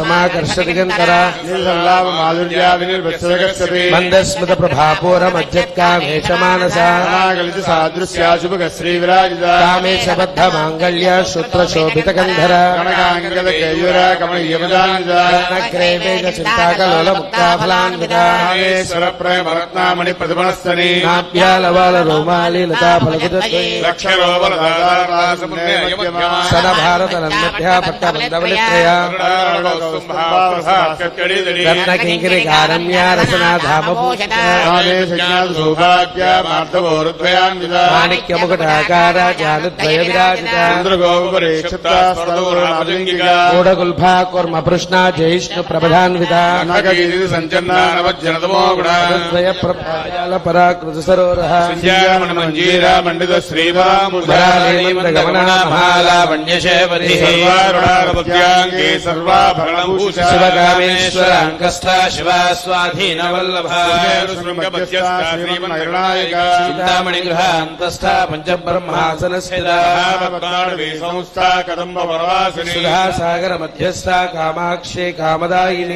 समाकर्षदिगन्तरा माधुर्याविनिर्वत्सगच्छति मन्दस्मृत प्रभापूरमज्जत्कामेशमानसा सादृश्याशुभगश्रीविराजिता कामेश बद्ध माङ्गल्य श्रुत्रशोभितकन्धर गणकाङ्गलकेयूर कमनीयपदान्विता नग्रेवेग चिन्ताकलोल मुक्ताफलान्विता स्वरप्रेमरत्नामणि प्रतिपणस्तनि नाभ्यालवाल रोमाली लता फलकुदत्ते सदभारतनन्मध्या पट्टबन्धवलित्रया रत्नकिङ्किरिकारम्या रसनाधामभूषिता माणिक्यमुकुटाकारा जानुद्वयविराजिता मूढगुल्फा कुर्मपृष्णा जयिष्णुप्रबधान्विता द्वयप्रभालपराकृतसरोरः मंजीरा श्रीभामुद्रालेन्द्रगमना महालावण्यशेवरी शिवकामेश्वराङ्कस्था शिवा स्वाधीनवल्लभा चिन्तामणिगृहान्तस्था पञ्चब्रह्मासनस्थिता सुधा सागर मध्यस्था कामाक्षे कामदायिनी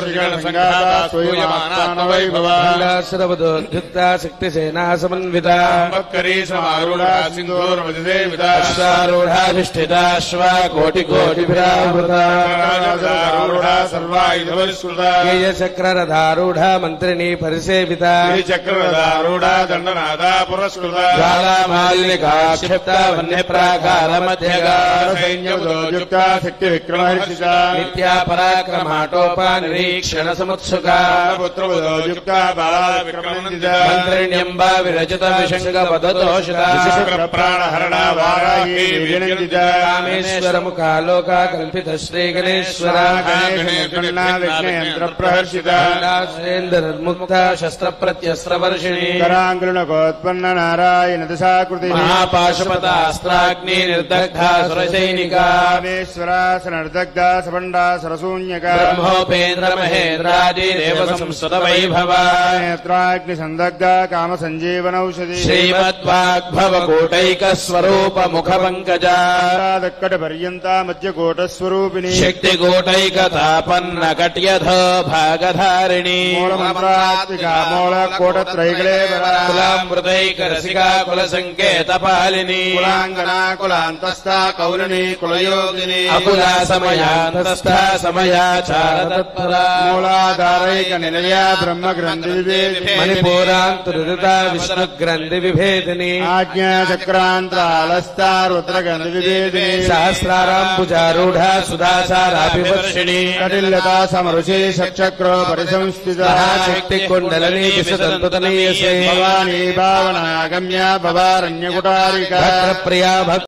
सर्वदोद्युक्ता शक्तिसेना समन्विता अश्वारूढाधिष्ठिता श्वा कोटिकोटिभिरावृता चक्ररथारूढा मन्त्रिणी परिसेविता चक्ररथारूढा दण्डनादा पुरस्कृता ज्वालामालिनिकाक्षिप्ता वन्यप्राकारमध्यगा सैन्ययुक्ता शक्तिविक्रमहर्षिता नित्या पराक्रमाटोपा निरीक्षण समुत्सुका पुत्रयुक्ता बालाविक्रमनन्दिता मन्त्रिण्यम्बा विरचित विशङ्गपदतोषिता प्राणहरणा वाराही विनन्दिता कामेश्वरमुखालोका कल्पित श्रीगणेश्वरा विघ्नयन्त्रप्रहर्षिता सुरेन्द्रमुक्ता शस्त्रप्रत्यस्त्रवर्षिणी कराङ्गृणकोत्पन्न नारायण दशाकृति महापाशुपतास्त्राग्नि निर्दग्धा सुरसैनिका कामेश्वरासनर्दग्धा सबण्डा सरशून्यका ब्रह्मोपेन्द्र महेन्द्रादि देव संस्कृत वैभवा नेत्राग्निसन्दग्धा कामसञ्जीवनौषधि श्रीमद्वाग्भव कोटैक स्वरूप मुख पंकजा दक्कटपर्यन्ता मध्यकोटस्वरूपिणी शक्ति कोटैक तापन्न कट्यध भागधारिणी मूलमन्त्रात्मिका मूलकोटत्रैकले कुलामृतैक रसिका कुलसंकेत पालिनी कुलाङ्गना कुलान्तस्था कौलिनी कुलयोगिनी अकुला समयान्तस्था समयाचार तत्परा मूलाधारैक निलया ब्रह्मग्रन्थि विभेदिनी मणिपुरान्तरिता विष्णुग्रन्थि विभेदिनी आज्ञा चक्रान्तालस्था रुद्रग्रन्थि विभेदिनी सहस्राराम्बुजारूढा सुधासाराभिवर्षिणी कटिल्यता समरुचि षट्चक्रो परिसंस्थिता शक्ति कुण्डलिनी विशदन्ततनीयसे भवानी भावनागम्या भवारण्यकुटारिका प्रिया